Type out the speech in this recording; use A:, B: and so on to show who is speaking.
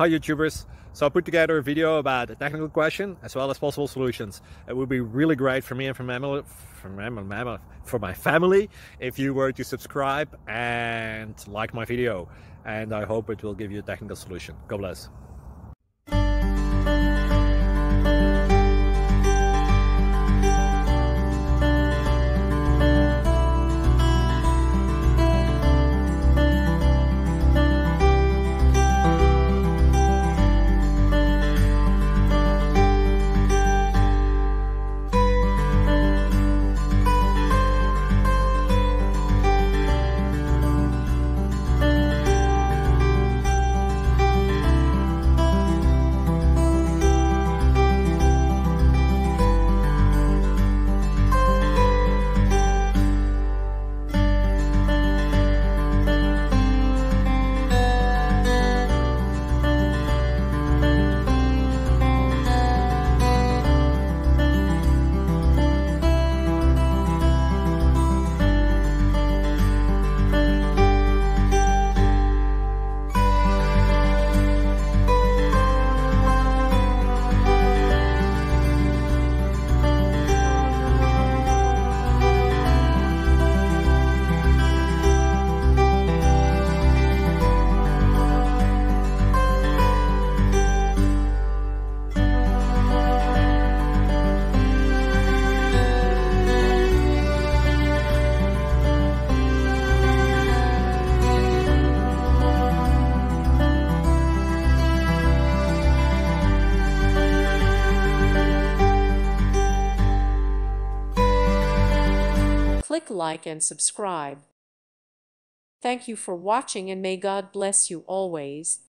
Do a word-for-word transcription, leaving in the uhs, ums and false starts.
A: Hi YouTubers! So I put together a video about a technical question as well as possible solutions. It would be really great for me and for my, for my, for my family if you were to subscribe and like my video, and I hope it will give you a technical solution. God bless.
B: Click like and subscribe. Thank you for watching, and may God bless you always.